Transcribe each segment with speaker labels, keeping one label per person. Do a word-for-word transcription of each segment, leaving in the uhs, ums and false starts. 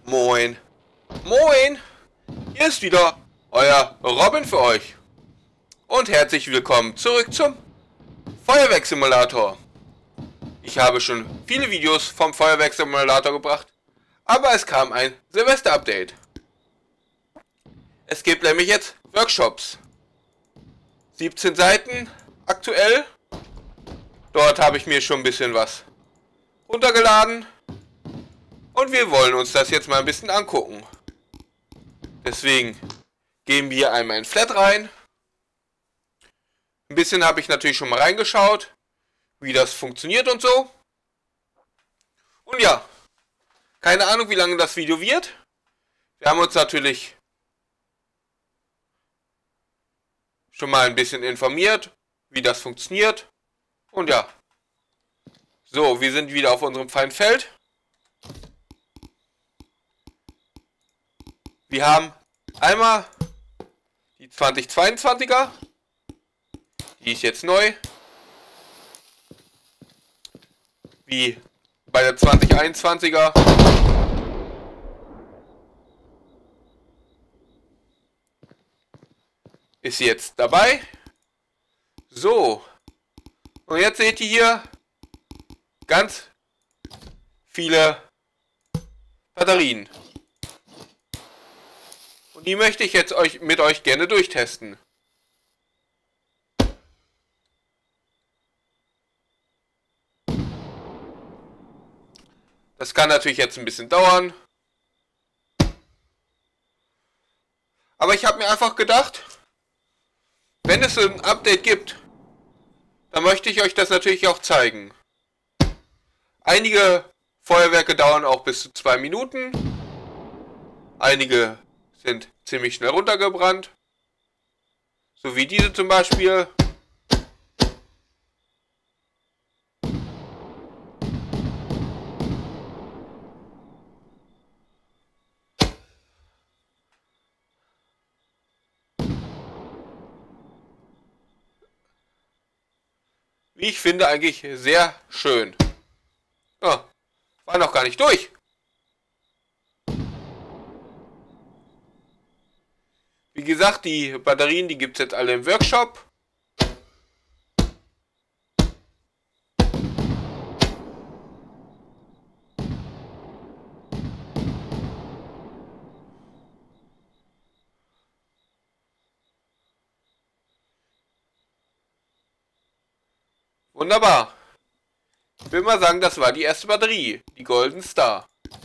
Speaker 1: Moin. Moin. Hier ist wieder euer Robin für euch. Und herzlich willkommen zurück zum Feuerwerksimulator. Ich habe schon viele Videos vom Feuerwerksimulator gebracht, aber es kam ein Silvester-Update. Es gibt nämlich jetzt Workshops. siebzehn Seiten aktuell. Dort habe ich mir schon ein bisschen was runtergeladen. Und wir wollen uns das jetzt mal ein bisschen angucken. Deswegen gehen wir einmal in Flat rein. Ein bisschen habe ich natürlich schon mal reingeschaut, wie das funktioniert und so. Und ja, keine Ahnung, wie lange das Video wird. Wir haben uns natürlich schon mal ein bisschen informiert, wie das funktioniert. Und ja, so, wir sind wieder auf unserem freien Feld. Wir haben einmal die zweitausendzweiundzwanziger, die ist jetzt neu, wie bei der zweitausendeinundzwanziger. Ist jetzt dabei. So, und jetzt seht ihr hier ganz viele Batterien. Und die möchte ich jetzt euch mit euch gerne durchtesten. Das kann natürlich jetzt ein bisschen dauern. Aber ich habe mir einfach gedacht, wenn es ein Update gibt, dann möchte ich euch das natürlich auch zeigen. Einige Feuerwerke dauern auch bis zu zwei Minuten. Einige sind ziemlich schnell runtergebrannt. So wie diese zum Beispiel. Wie ich finde, eigentlich sehr schön. Oh, war noch gar nicht durch. Wie gesagt, die Batterien, die gibt es jetzt alle im Workshop. Wunderbar. Ich will mal sagen, das war die erste Batterie, die Golden Star.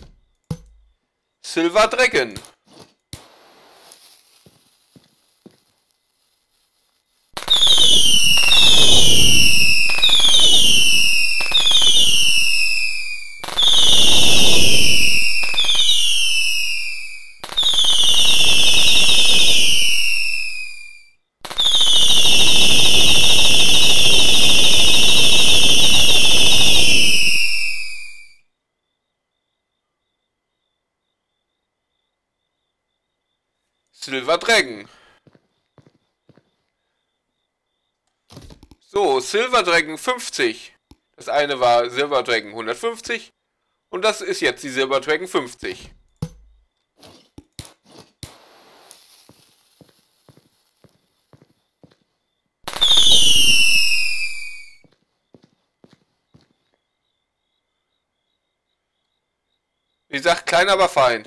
Speaker 1: Silver Dragon. Silver Dragon. So, Silver Dragon fünfzig. Das eine war Silver Dragon hundertfünfzig und das ist jetzt die Silver Dragon fünfzig. Wie gesagt, klein, aber fein.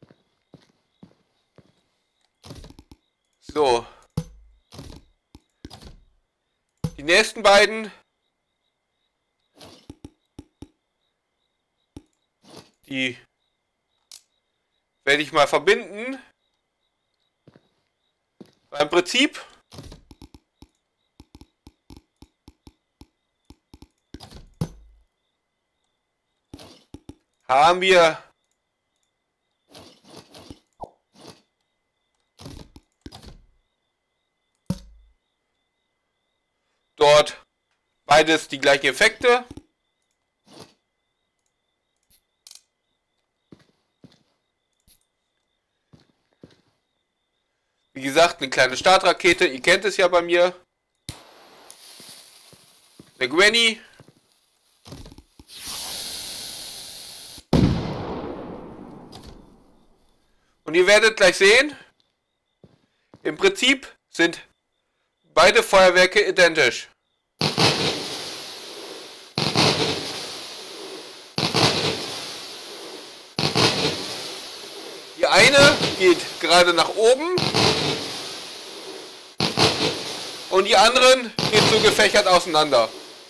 Speaker 1: So. Die nächsten beiden, die werde ich mal verbinden. Beim Prinzip haben wir dort beides die gleichen Effekte. Wie gesagt, eine kleine Startrakete, ihr kennt es ja bei mir. Eine Granny. Und ihr werdet gleich sehen, im Prinzip sind beide Feuerwerke identisch. Die eine geht gerade nach oben und die anderen geht so gefächert auseinander.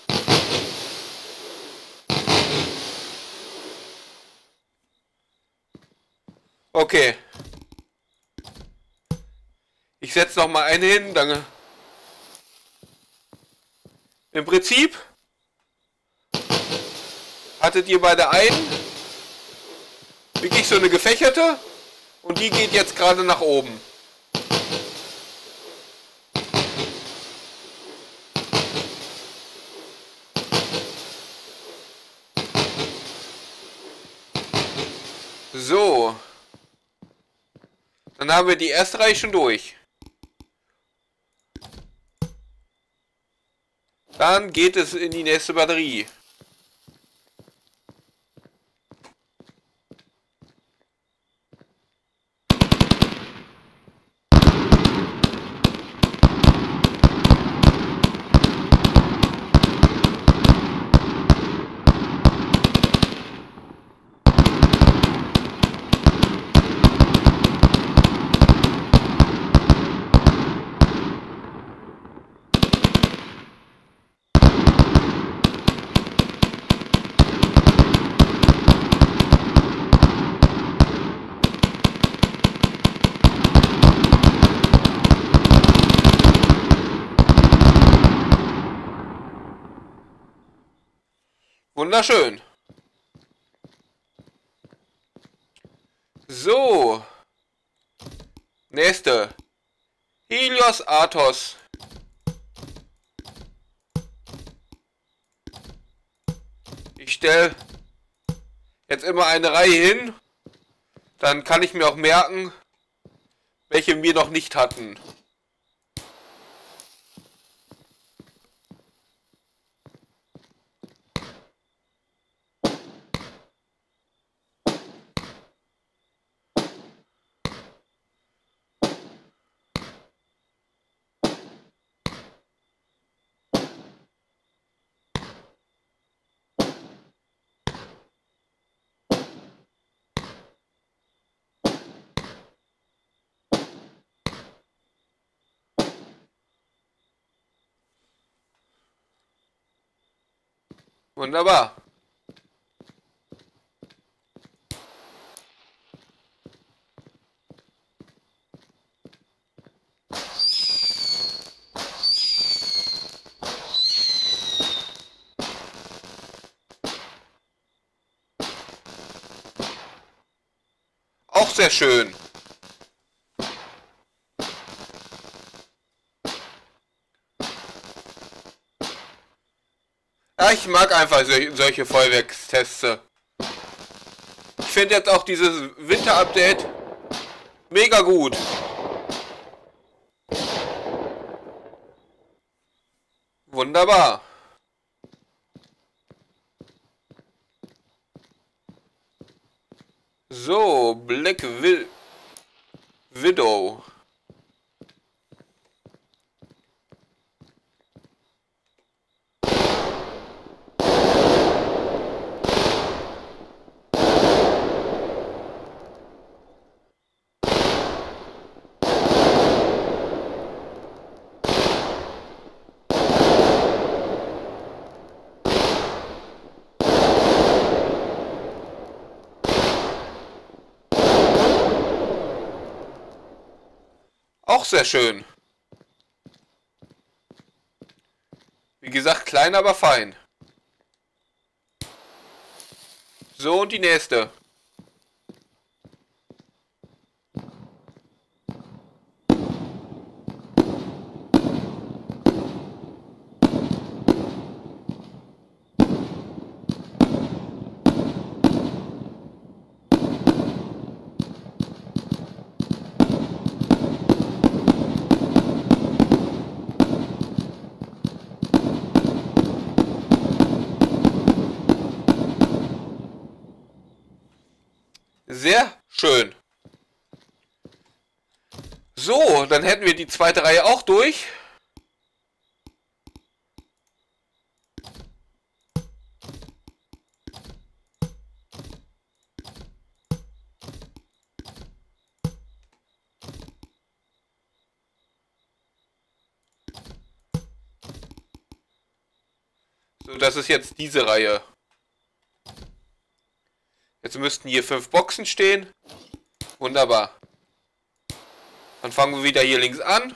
Speaker 1: Okay. Ich setze noch mal einen hin, dann im Prinzip hattet ihr bei der einen wirklich so eine gefächerte und die geht jetzt gerade nach oben. So. Dann haben wir die erste Reihe schon durch. Dann geht es in die nächste Batterie. Wunderschön. So. Nächste. Helios Athos. Ich stelle jetzt immer eine Reihe hin. Dann kann ich mir auch merken, welche wir noch nicht hatten. Wunderbar. Auch sehr schön. Ja, ich mag einfach solche, solche Feuerwerkstests. Ich finde jetzt auch dieses Winter-Update mega gut. Wunderbar. So, Black Wi- Widow. Auch sehr schön. Wie gesagt, klein, aber fein. So, und die nächste. Sehr schön. So, dann hätten wir die zweite Reihe auch durch. So, das ist jetzt diese Reihe. Jetzt müssten hier fünf Boxen stehen. Wunderbar. Dann fangen wir wieder hier links an.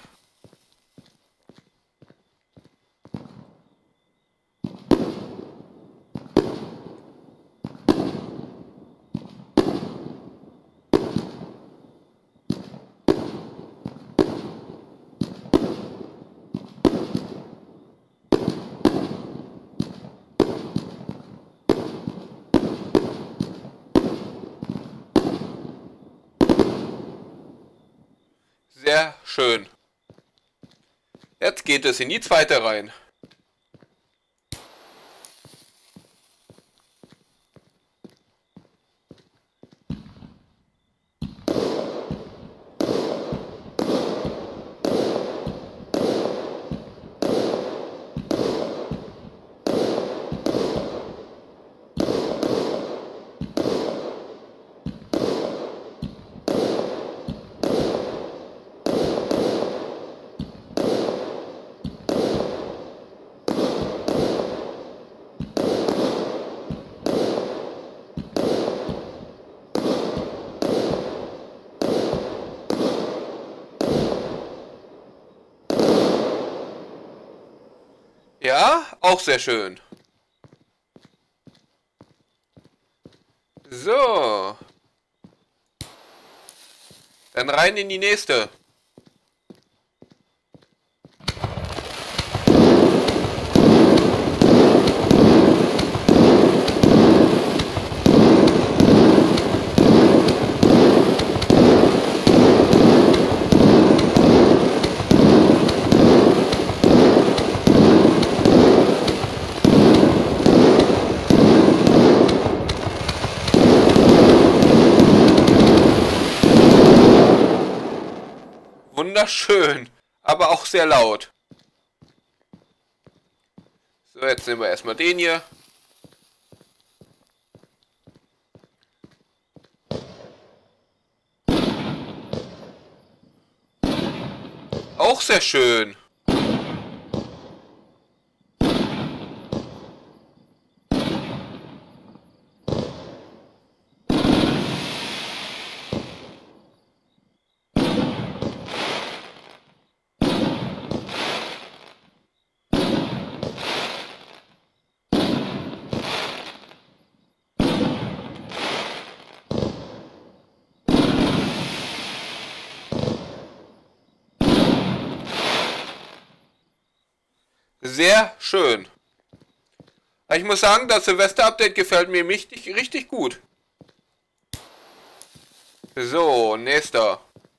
Speaker 1: Sehr schön. Jetzt geht es in die zweite rein. Ja, auch sehr schön. So. Dann rein in die nächste. Wunderschön, aber auch sehr laut. So, jetzt nehmen wir erstmal den hier. Auch sehr schön. Sehr schön. Ich muss sagen, das Silvester-Update gefällt mir richtig, richtig gut. So, nächster.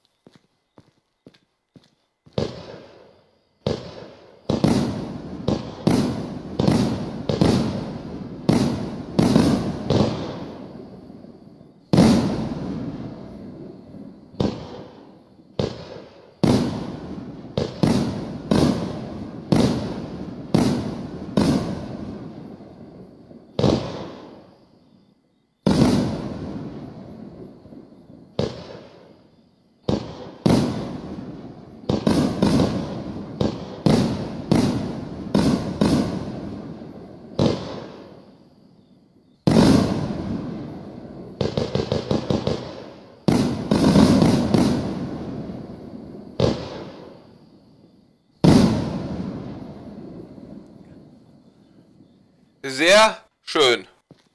Speaker 1: Sehr schön.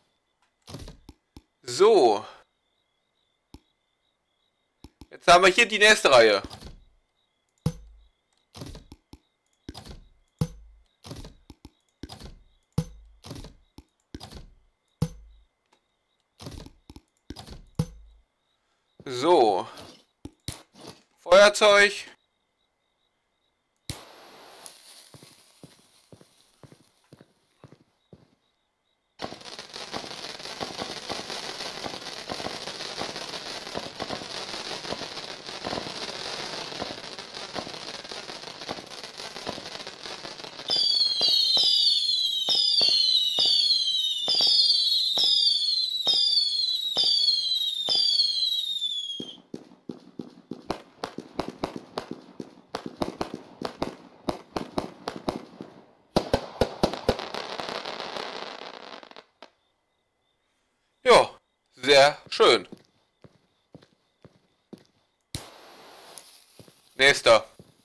Speaker 1: So. Jetzt haben wir hier die nächste Reihe. So. Feuerzeug. Sehr schön. Nächster.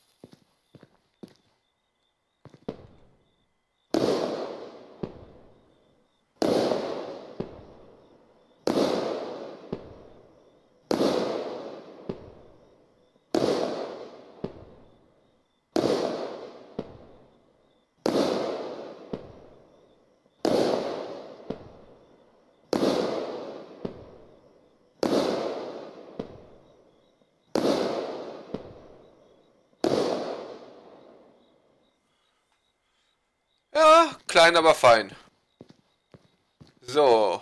Speaker 1: Ja, klein, aber fein. So.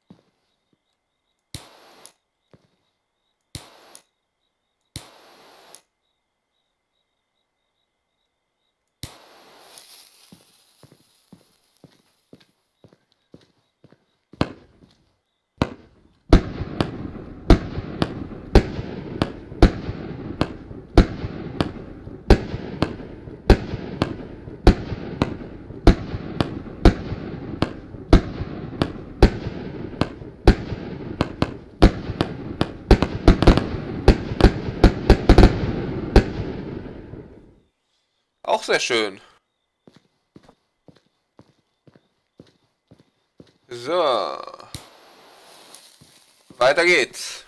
Speaker 1: Auch sehr schön. So. Weiter geht's.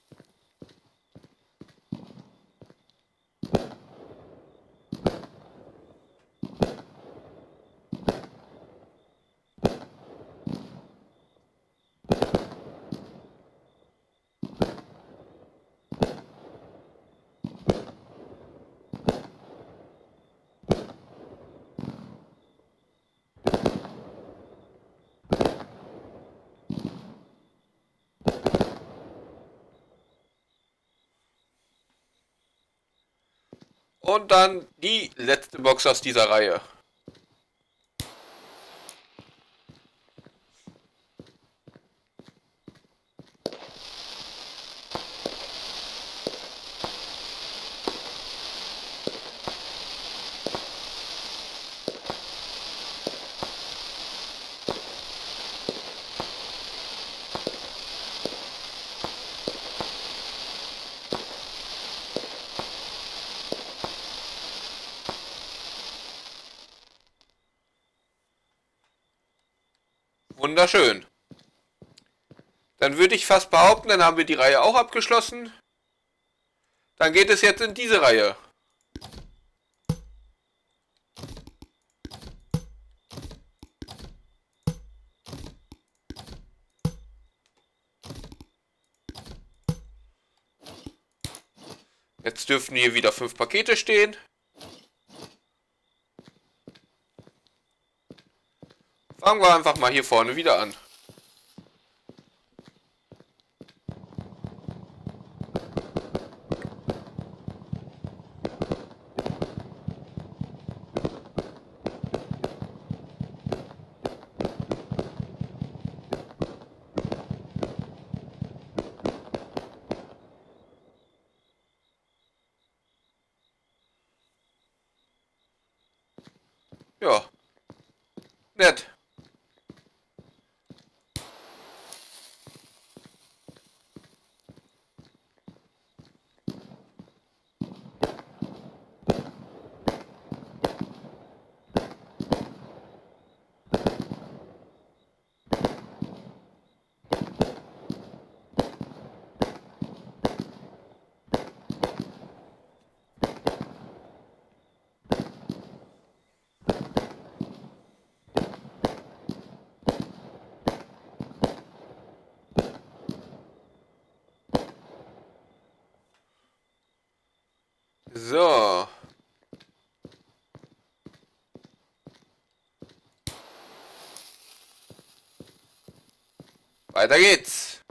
Speaker 1: Und dann die letzte Box aus dieser Reihe. Wunderschön. Dann würde ich fast behaupten, dann haben wir die Reihe auch abgeschlossen. Dann geht es jetzt in diese Reihe. Jetzt dürften hier wieder fünf Pakete stehen. Fangen wir einfach mal hier vorne wieder an. Ja, nett. So. Weiter geht's.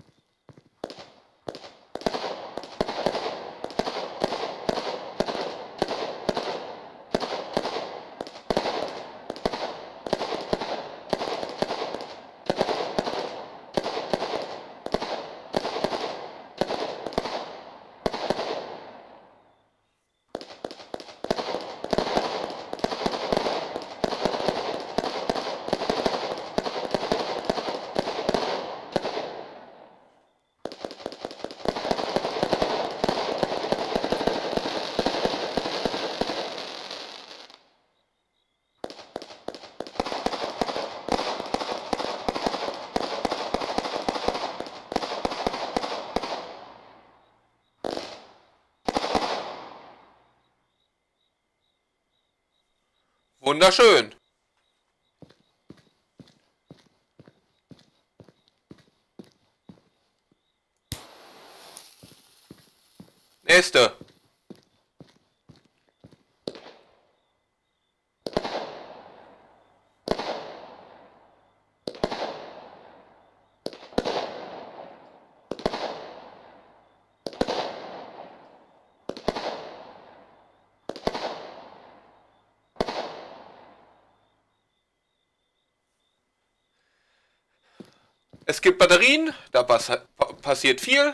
Speaker 1: Wunderschön. Nächste. Es gibt Batterien, da pass passiert viel.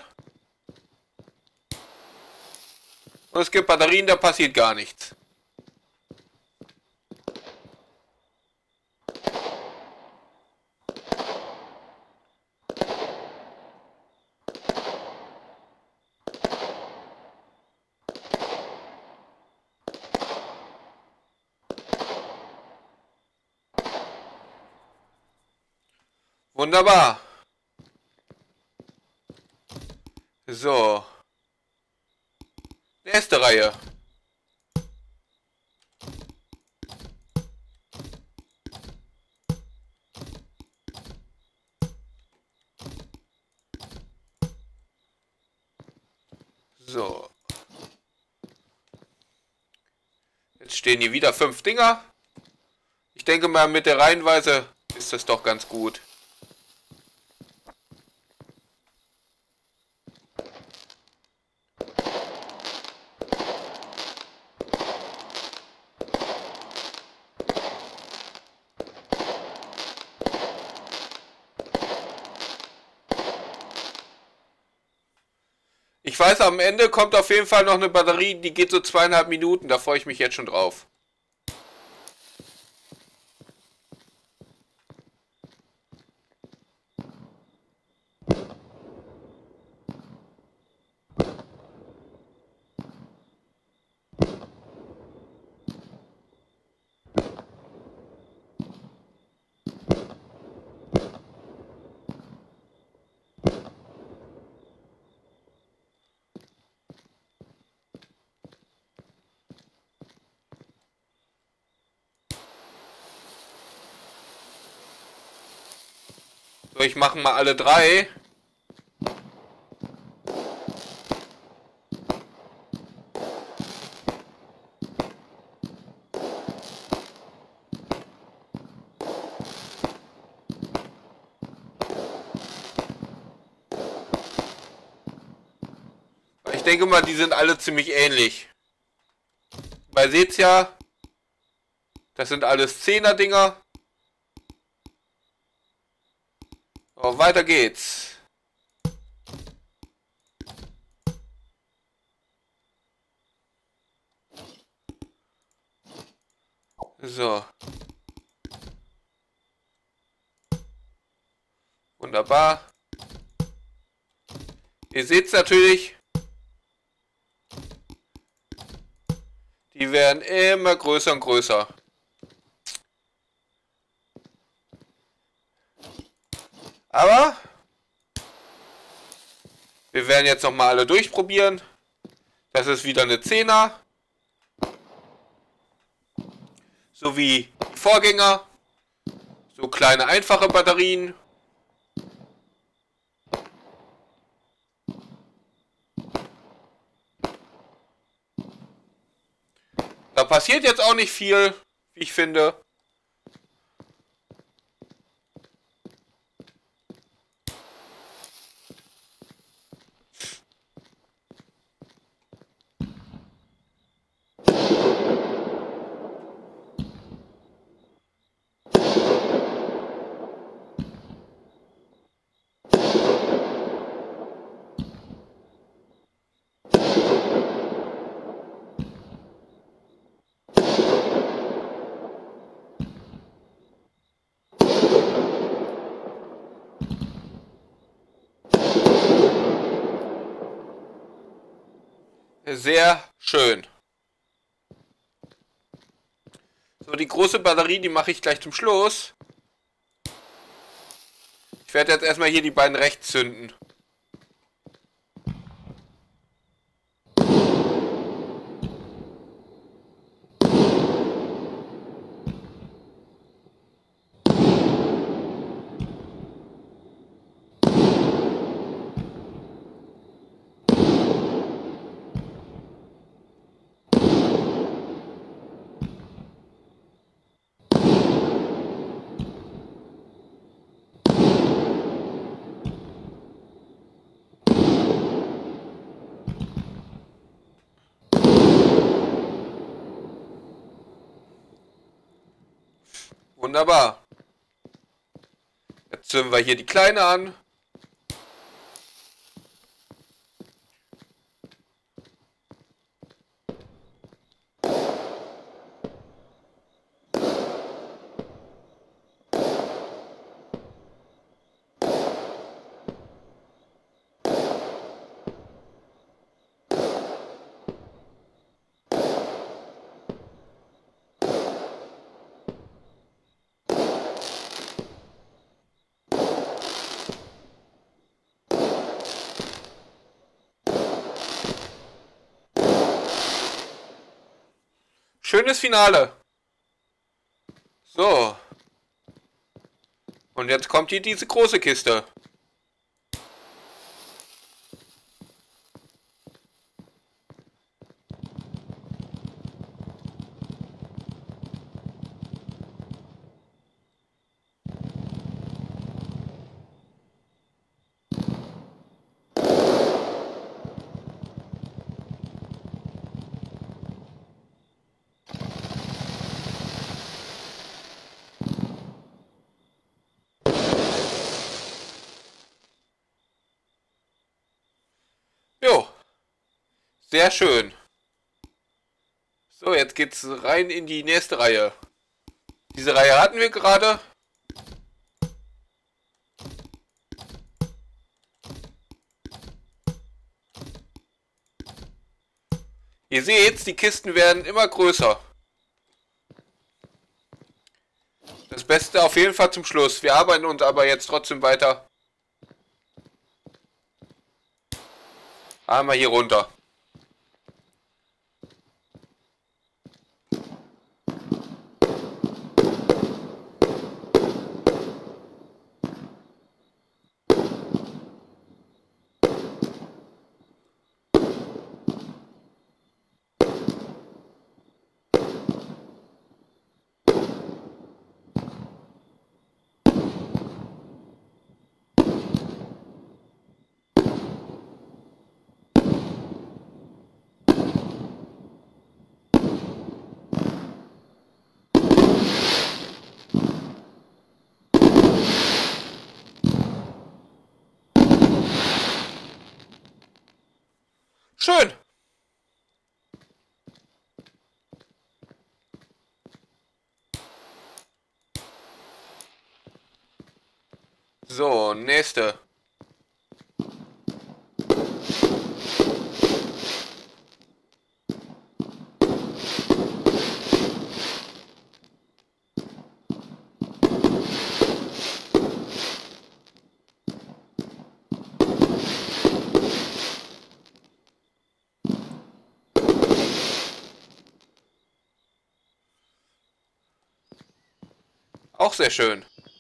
Speaker 1: Und es gibt Batterien, da passiert gar nichts. Wunderbar. So. Nächste Reihe. So. Jetzt stehen hier wieder fünf Dinger. Ich denke mal, mit der Reihenweise ist das doch ganz gut. Ich weiß, am Ende kommt auf jeden Fall noch eine Batterie, die geht so zweieinhalb Minuten, da freue ich mich jetzt schon drauf. So, ich mache mal alle drei. Ich denke mal, die sind alle ziemlich ähnlich. Weil seht's ja, das sind alles Zehner-Dinger. So, weiter geht's. So. Wunderbar. Ihr seht's natürlich. Die werden immer größer und größer. Aber wir werden jetzt noch mal alle durchprobieren. Das ist wieder eine Zehner. So wie die Vorgänger. So kleine einfache Batterien. Da passiert jetzt auch nicht viel, wie ich finde. Sehr schön. So, die große Batterie, die mache ich gleich zum Schluss. Ich werde jetzt erstmal hier die beiden rechts zünden. Wunderbar. Jetzt zünden wir hier die Kleine an. Schönes Finale. So. Und jetzt kommt hier diese große Kiste. Jo, sehr schön. So, jetzt geht's rein in die nächste Reihe. Diese Reihe hatten wir gerade. Ihr seht, die Kisten werden immer größer. Das Beste auf jeden Fall zum Schluss. Wir arbeiten uns aber jetzt trotzdem weiter. Einmal hier runter. Schön. So, nächste. Auch sehr schön.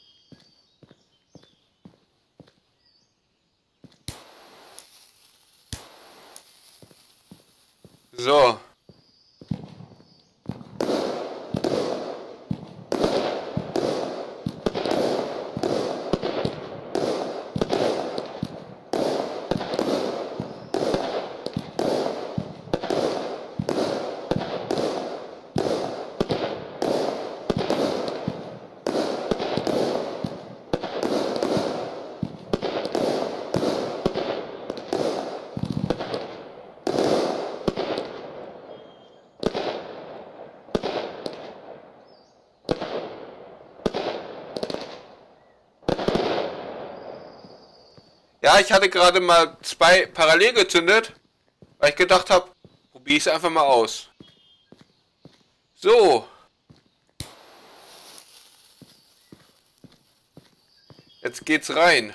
Speaker 1: So. Ja, ich hatte gerade mal zwei parallel gezündet, weil ich gedacht habe, probiere ich es einfach mal aus. So. Jetzt geht's rein.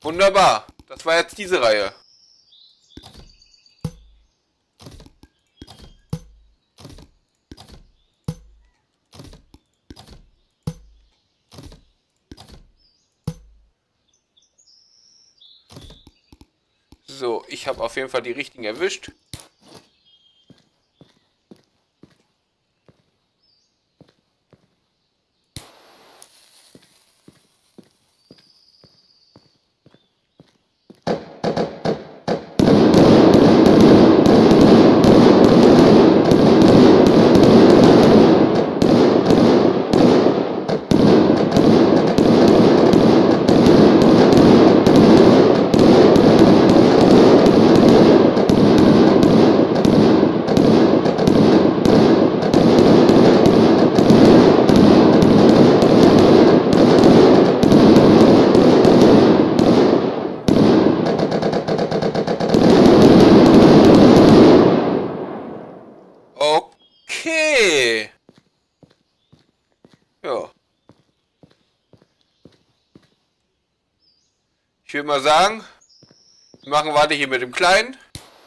Speaker 1: Wunderbar. Das war jetzt diese Reihe. So, ich habe auf jeden Fall die richtigen erwischt. Okay. Ja. Ich würde mal sagen, wir machen weiter hier mit dem Kleinen.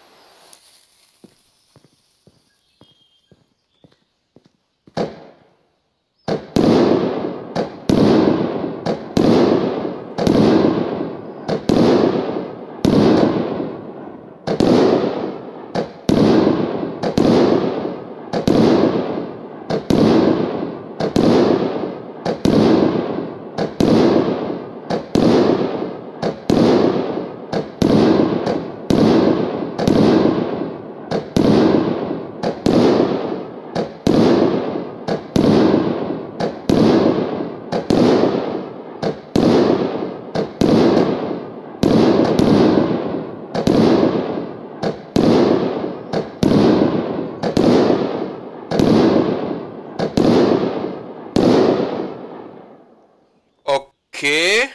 Speaker 1: Okay.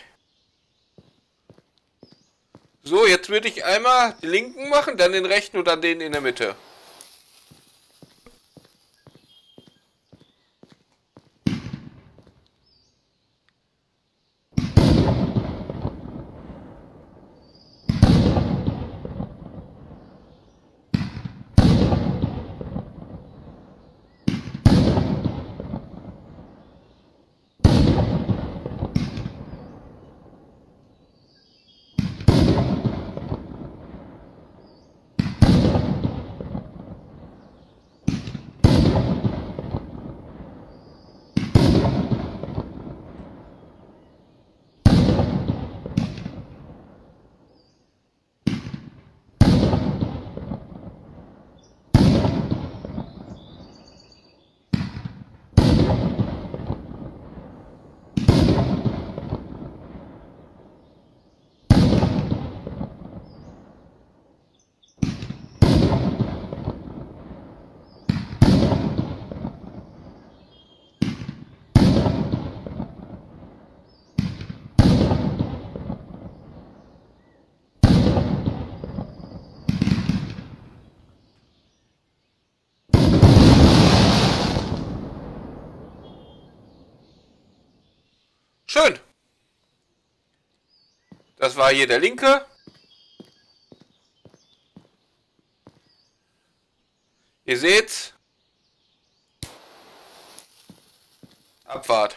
Speaker 1: So, jetzt würde ich einmal den linken machen, dann den rechten und dann den in der Mitte. Schön. Das war hier der linke. Ihr seht's. Abfahrt.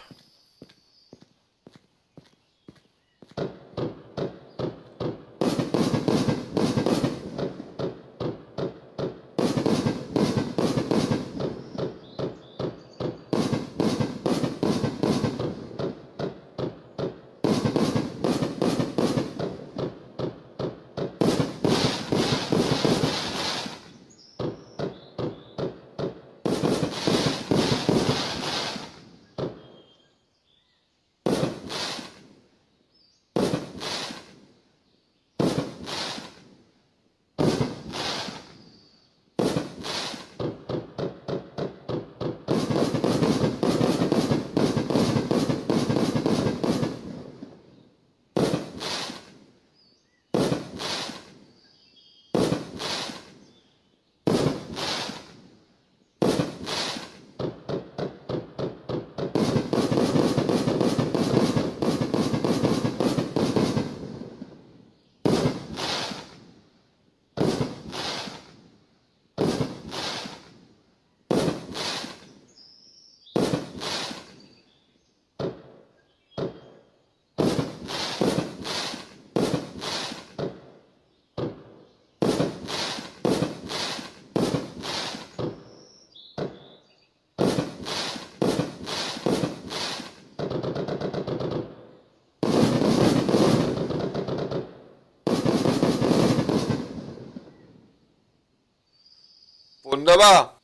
Speaker 1: Wunderbar.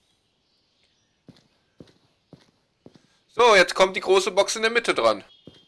Speaker 1: So, jetzt kommt die große Box in der Mitte dran.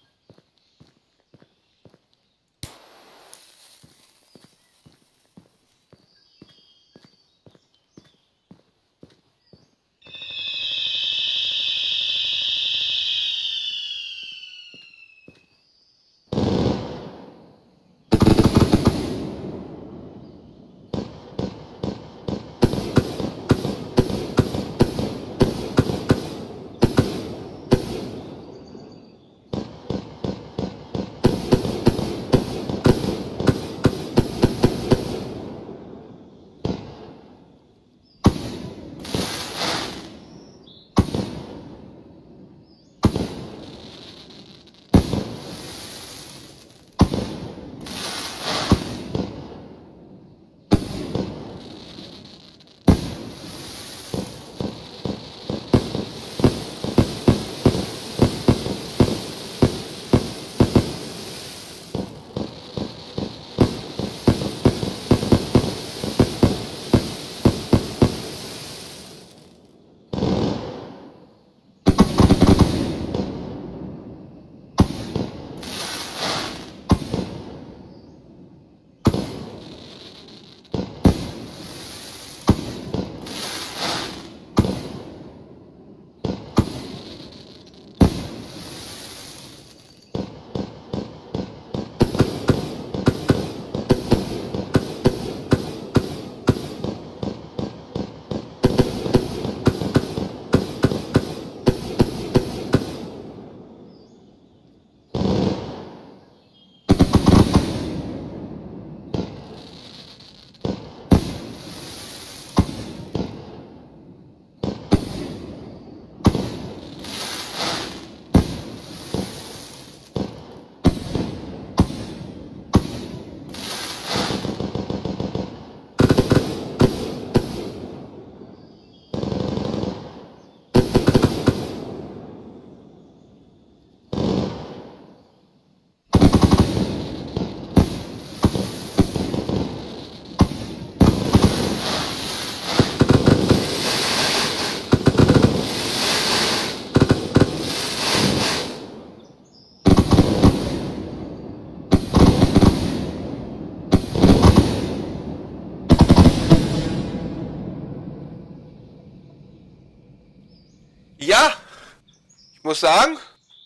Speaker 1: Ja, ich muss sagen,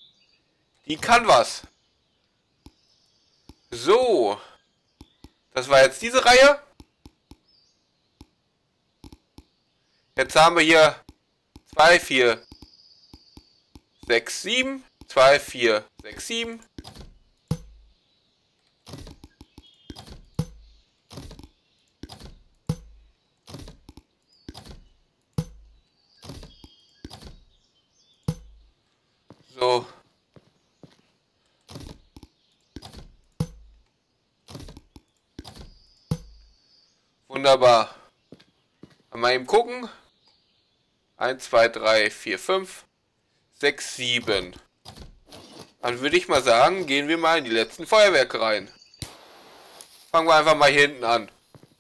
Speaker 1: die kann was. So, das war jetzt diese Reihe. Jetzt haben wir hier zwei, vier, sechs, sieben, zwei, vier, sechs, sieben. So. Wunderbar. Mal eben gucken. eins, zwei, drei, vier, fünf, sechs, sieben. Dann würde ich mal sagen, gehen wir mal in die letzten Feuerwerke rein. Fangen wir einfach mal hier hinten an.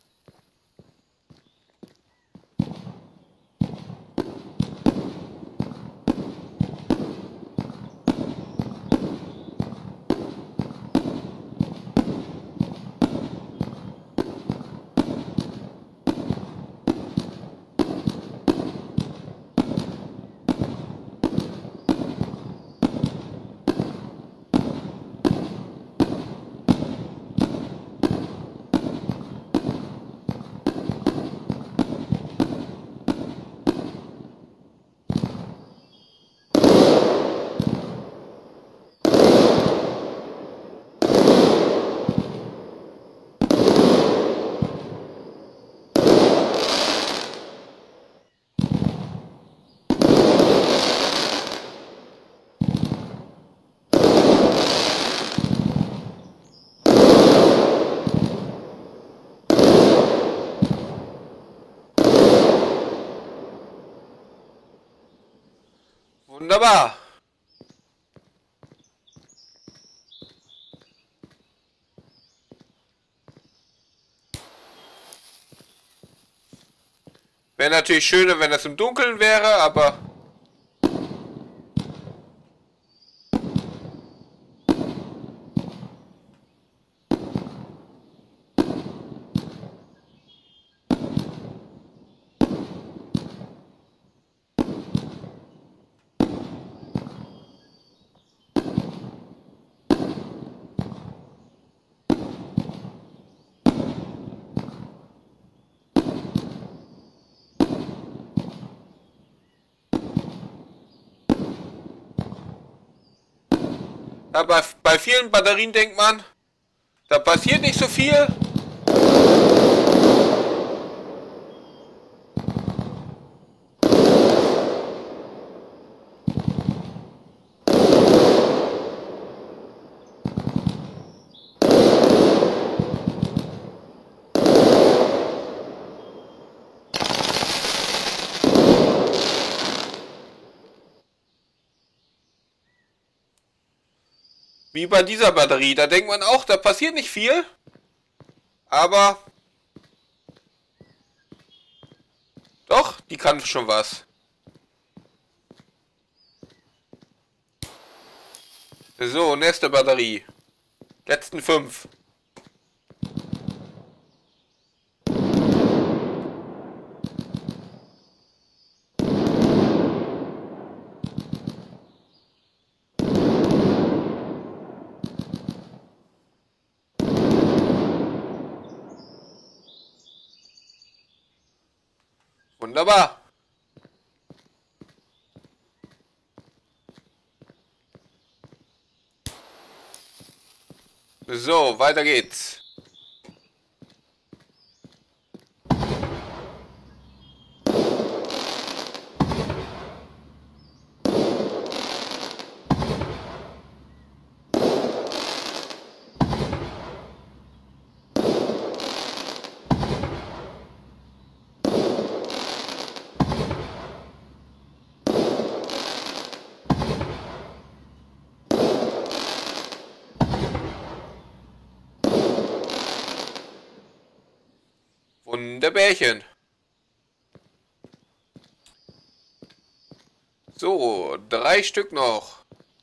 Speaker 1: Wunderbar. Wäre natürlich schöner, wenn das im Dunkeln wäre, aber... Aber bei vielen Batterien denkt man, da passiert nicht so viel. Wie bei dieser Batterie, da denkt man auch, da passiert nicht viel, aber doch, die kann schon was. So, nächste Batterie. Letzten fünf. Wunderbar. So, weiter geht's. Wunderbärchen. So, drei Stück noch.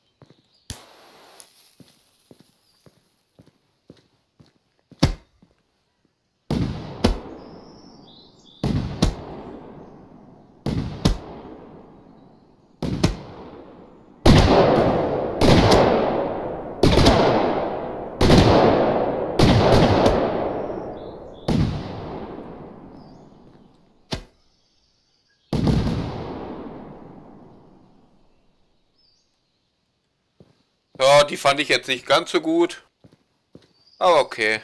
Speaker 1: Ja, die fand ich jetzt nicht ganz so gut. Aber okay.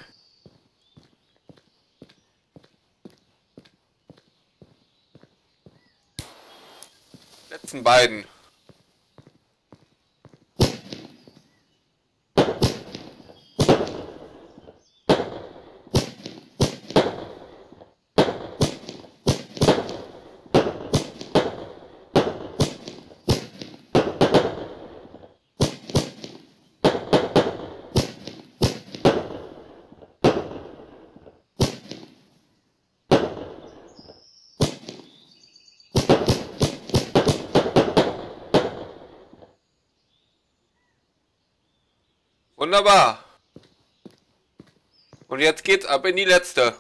Speaker 1: Letzten beiden. Wunderbar. Und jetzt geht's ab in die letzte.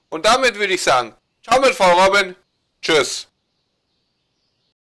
Speaker 1: Und damit würde ich sagen, ciao mit Frau Robin. Tschüss.